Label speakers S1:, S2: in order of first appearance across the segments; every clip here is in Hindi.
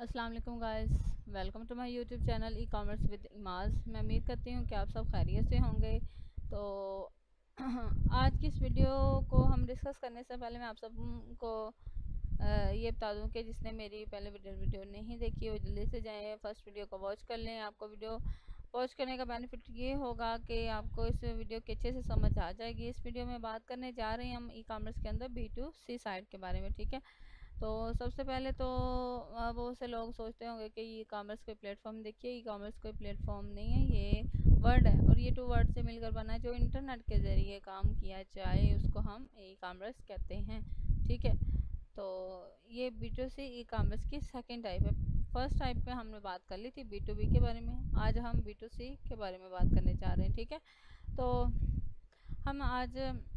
S1: अस्सलाम वालेकुम guys, welcome to my YouTube channel e commerce with Imaz. मैं उम्मीद करती हूँ कि आप सब खैरियत से होंगे। तो आज की इस वीडियो को हम डिस्कस करने से पहले मैं आप सबको ये बता दूं कि जिसने मेरी पहले वीडियो नहीं देखी वो जल्दी से जाएं, फर्स्ट वीडियो को वॉच कर लें। आपको वीडियो वॉच करने का बेनिफिट ये होगा कि आपको इस वीडियो के अच्छे से समझ आ जाएगी। इस वीडियो में बात करने जा रहे हैं हम ई कॉमर्स के अंदर B2C साइट के बारे में, ठीक है। तो सबसे पहले तो बहुत से लोग सोचते होंगे कि ई कॉमर्स कोई प्लेटफॉर्म, देखिए ई कॉमर्स कोई प्लेटफॉर्म नहीं है, ये वर्ड है और ये टू वर्ड से मिलकर बना है। जो इंटरनेट के ज़रिए काम किया जाए उसको हम ई कॉमर्स कहते हैं, ठीक है। तो ये B2C ई कॉमर्स की सेकेंड टाइप है। फर्स्ट टाइप पे हमने बात कर ली थी B2B के बारे में, आज हम B2C के बारे में बात करने जा रहे हैं, ठीक है। तो हम आज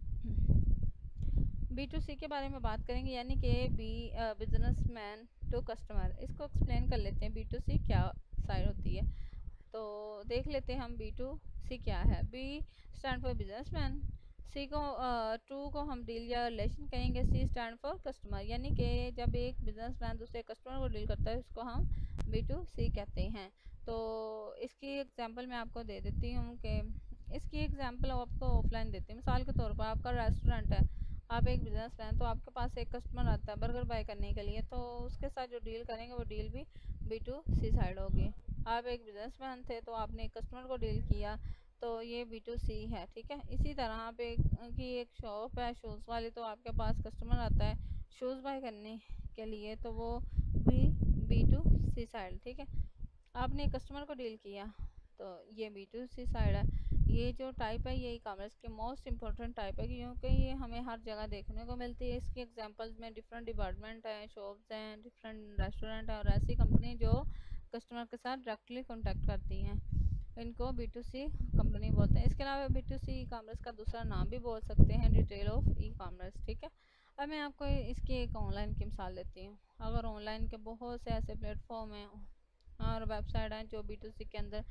S1: B2C के बारे में बात करेंगे, यानी कि बिजनेसमैन टू कस्टमर। इसको एक्सप्लेन कर लेते हैं B2C क्या साइड होती है। तो देख लेते हैं हम B2C क्या है। B stand for businessman, C को टू को हम डील या रिलेशन कहेंगे, C स्टैंड फॉर कस्टमर, यानी कि जब एक बिजनेसमैन दूसरे कस्टमर को डील करता है उसको हम B2C कहते हैं। तो इसकी एग्जांपल मैं आपको दे देती हूँ कि इसकी एग्जांपल आपको ऑफलाइन देती हूँ। मिसाल के तौर पर आपका रेस्टोरेंट है, आप एक बिजनेसमैन, तो आपके पास एक कस्टमर आता है बर्गर बाय करने के लिए, तो उसके साथ जो डील करेंगे वो डील भी B2C साइड होगी। आप एक बिजनेसमैन थे तो आपने एक कस्टमर को डील किया, तो ये B2C है, ठीक है। इसी तरह आप एक शॉप है शूज़ वाली, तो आपके पास कस्टमर आता है शूज़ बाय करने के लिए, तो वो भी B2C साइड, ठीक है। आपने कस्टमर को डील किया तो ये B2C साइड है। ये जो टाइप है ये ई कॉमर्स की मोस्ट इम्पोर्टेंट टाइप है, क्योंकि ये हमें हर जगह देखने को मिलती है। इसकी एग्जांपल्स में डिफरेंट डिपार्टमेंट हैं, शॉप्स हैं, डिफरेंट रेस्टोरेंट हैं और ऐसी कंपनी जो कस्टमर के साथ डायरेक्टली कॉन्टैक्ट करती हैं, इनको B2C कंपनी बोलते हैं। इसके अलावा B2C ई कॉमर्स का दूसरा नाम भी बोल सकते हैं डिटेल ऑफ ई कॉमर्स, ठीक है। अब मैं आपको इसकी एक ऑनलाइन की मिसाल देती हूँ। अगर ऑनलाइन के बहुत से ऐसे प्लेटफॉर्म हैं और वेबसाइट हैं जो B2C के अंदर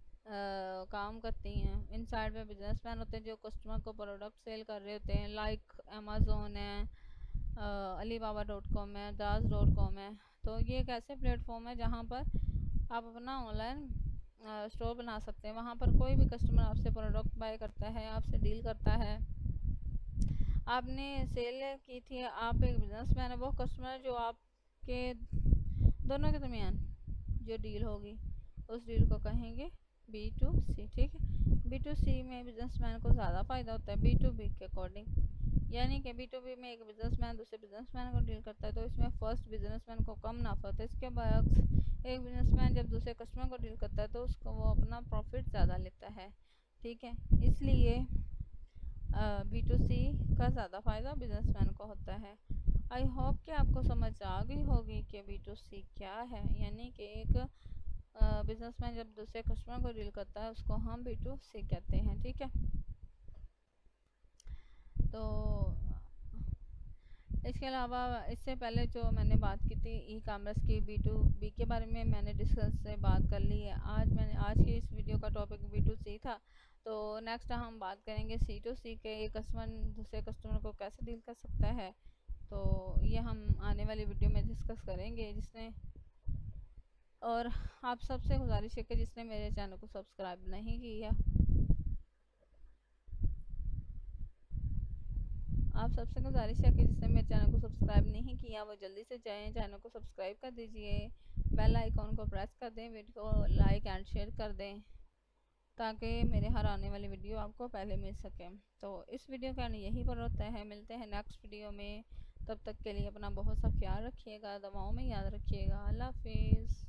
S1: काम करती हैं। इन साइड पे बिजनेसमैन होते हैं जो कस्टमर को प्रोडक्ट सेल कर रहे होते हैं, लाइक अमेज़ोन है, alibaba.com है, दास.com है। तो ये एक ऐसे प्लेटफॉर्म है जहाँ पर आप अपना ऑनलाइन स्टोर बना सकते हैं। वहाँ पर कोई भी कस्टमर आपसे प्रोडक्ट बाय करता है, आपसे डील करता है, आपने सेल की थी, आप एक बिजनेसमैन है, वो कस्टमर जो आपके दोनों के दरमियान जो डील होगी उस डील को कहेंगे B2C, ठीक है। B2C में बिजनेसमैन को ज़्यादा फ़ायदा होता है B2B के अकॉर्डिंग, यानी कि B2B में एक बिजनेसमैन दूसरे बिजनेसमैन को डील करता है तो इसमें फर्स्ट बिजनेसमैन को कम नाफा होता है। इसके बरक्स एक बिजनेसमैन जब दूसरे कस्टमर को डील करता है तो उसको वो अपना प्रॉफिट ज़्यादा लेता है, ठीक है। इसलिए B2C का ज़्यादा फ़ायदा बिजनेसमैन को होता है। आई होप कि आपको समझ आ गई होगी कि B2C क्या है, यानी कि एक बिजनेसमैन जब दूसरे कस्टमर को डील करता है उसको हम B2C कहते हैं, ठीक है। तो इसके अलावा इससे पहले जो मैंने बात की थी ई कॉमर्स की B2B के बारे में, मैंने डिस्कस से बात कर ली है। आज की इस वीडियो का टॉपिक B2C था। तो नेक्स्ट हम बात करेंगे C2C के, एक कस्टमर दूसरे कस्टमर को कैसे डील कर सकता है। तो ये हम आने वाली वीडियो में डिस्कस करेंगे। और आप सबसे गुजारिश है कि जिसने मेरे चैनल को सब्सक्राइब नहीं किया, आप सबसे गुजारिश है कि जिसने मेरे चैनल को सब्सक्राइब नहीं किया वो जल्दी से जाएं, चैनल को सब्सक्राइब कर दीजिए, बेल आइकॉन को प्रेस कर दें, वीडियो को लाइक एंड शेयर कर दें ताकि मेरे हर आने वाली वीडियो आपको पहले मिल सके। तो इस वीडियो का यही पर होता है, मिलते हैं नेक्स्ट वीडियो में। तब तक के लिए अपना बहुत सा ख्याल रखिएगा, दवाओं में याद रखिएगा। अल्लाह हाफिज़।